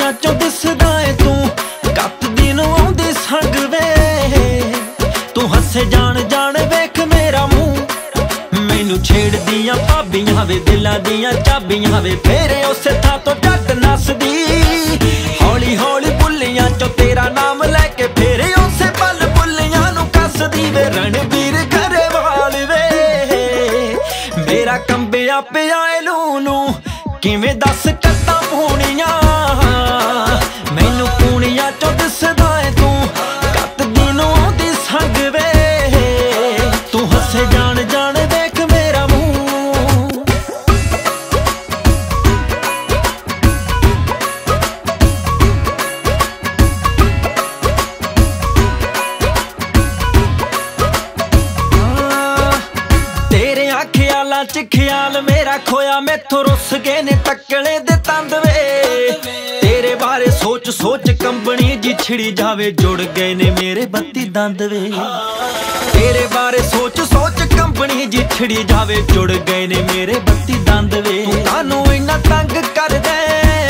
ਪੂਣੀਆਂ ਚੋਂ ਦਿਸਦਾ ਏ ਤੂੰ, ਕੱਤ ਦੀ ਨੂੰ ਆਉਂਦੀ ਸੰਗ ਵੇ। ਤੂੰ ਹੱਸੇ ਜਾਣ ਜਾਣ ਵੇਖ ਮੇਰਾ ਮੂੰਹ, ਮੈਨੂੰ ਛੇੜਦੀਆਂ ਭਾਬੀਆਂ ਵੇ ਦਿਲਾਂ ਦੀਆਂ ਚਾਬੀਆਂ ਵੇ। ਫੇਰੇ ਉਸੇ ਥਾਂ ਤੋਂ ਜੱਟ ਨੱਸਦੀ, ਹੌਲੀ ਹੌਲੀ ਬੁੱਲੀਆਂ ਚੋਂ ਤੇਰਾ ਨਾਮ ਲੈ ਕੇ ਫੇਰੇ ਉਸੇ ਪਲ ਬੁੱਲੀਆਂ ਨੂੰ ਕੱਸਦੀ ਵੇ। ਰਣਬੀਰ ਗਰੇਵਾਲ ਵੇ ਮੇਰਾ ਕੰਬਿਆ ਪਿਆ ਏ ਲੂੰ, ਕਿਵੇਂ ਦੱਸ ਕੱਤਾਂ ਪੂਣੀਆਂ, ਮੈਨੂੰ ਪੂਣੀਆਂ ਚੋਂ ਦਿਸਦਾ ਏ ਤੂੰ, ਕੱਤ ਦੀ ਨੂੰ ਆਉਂਦੀ ਸੰਗ ਵੇ। ਤੂੰ ਹੱਸੇ ਜਾਣ ਜਾਣ ਵੇਖ ਮੇਰਾ ਮੂੰਹ। ਤੇਰੇ ਖਿਆਲਾਂ ਚ ਖਿਆਲ ਮੇਰਾ ਖੋਇਆ, ਮੈਥੋਂ ਰੁੱਸ ਗਏ ਨੇ ਤੱਕਲੇ ਦੇ ਤੰਦ ਵੇ। ਤੇਰੇ ਬਾਰੇ ਸੋਚ ਸੋਚ ਕੰਬਣੀ ਜੀ ਛਿੜੀ ਜਾਵੇ, ਜੁੜ ਗਏ ਨੇ ਮੇਰੇ 32 ਦੰਦ ਵੇ। ਤੇਰੇ ਬਾਰੇ ਸੋਚ ਸੋਚ ਕੰਬਣੀ ਜੀ ਛਿੜੀ ਜਾਵੇ, ਜੁੜ ਗਏ ਨੇ ਮੇਰੇ 32 ਦੰਦ ਵੇ। ਤੁਹਾਨੂੰ ਇੰਨਾ ਤੰਗ ਕਰਦੇ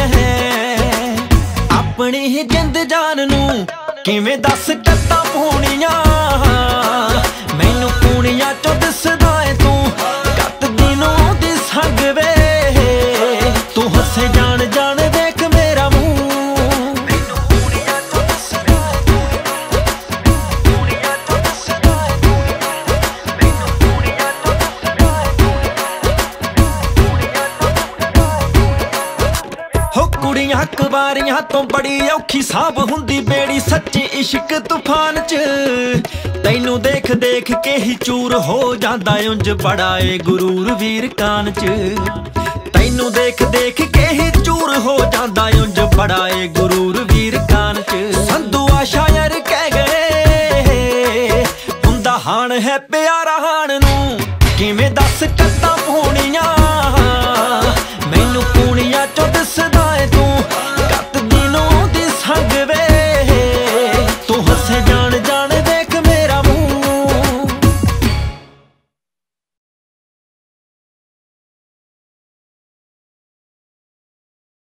ਆਪਣੀ ਹੀ ਜਿੰਦ ਜਾਨ ਨੂੰ, ਕਿਵੇਂ ਦੱਸ ਕੱਤਾਂ ਪੂਣੀਆਂ, ਮੈਨੂੰ ਪੂਣੀਆਂ ਚੋਂ ਦਿਸਦਾ ਏ ਤੂੰ, ਕੱਤ ਦੀ ਨੂੰ ਆਉਂਦੀ ਸੰਗ ਵੇ। ਤੂੰ ਹੱਸੇ ਜਾਣ ਜਾਣ ਵੇਖ ਮੇਰਾ ਮੂੰਹ, ਮੈਨੂੰ ਪੂਣੀਆਂ ਚੋਂ ਦਿਸਦਾ ਏ ਤੂੰ, ਪੂਣੀਆਂ ਚੋਂ ਦਿਸਦਾ ਏ ਤੂੰ, ਮੈਨੂੰ ਪੂਣੀਆਂ ਚੋਂ ਦਿਸਦਾ ਏ ਤੂੰ, ਪੂਣੀਆਂ ਚੋਂ ਦਿਸਦਾ ਏ। ਹੋ ਕੁੜੀਆਂ ਕੁਵਾਰੀਆਂ ਤੋਂ ਬੜੀ ਔਖੀ ਸਾਂਭ ਹੁੰਦੀ ਬੇੜੀ ਸੱਚੇ ਇਸ਼ਕ ਤੂਫਾਨ ਚ। ਤੈਨੂੰ ਦੇਖ ਦੇਖ ਕੇ ਹੀ ਚੂਰ ਹੋ ਜਾਂਦਾ ਉਂਝ ਬੜਾ ਏ ਗੁਰੂਰ ਵੀਰ ਕਾਨ ਚ। ਤੈਨੂੰ ਦੇਖ ਦੇਖ ਕੇ ਹੀ ਚੂਰ ਹੋ ਜਾਂਦਾ ਉਂਝ ਬੜਾ ਏ ਗੁਰੂਰ ਵੀਰ ਕਾਨ ਚ। ਸੰਧੂ ਆ ਸ਼ਾਇਰ ਕਹਿ ਗਏ ਹੁੰਦਾ ਹਾਣ ਹੈ ਪਿਆਰਾ ਹਾਣ ਨੂੰ, ਕਿਵੇਂ ਦੱਸ ਕੱਤਾਂ ਪੂਣੀਆਂ,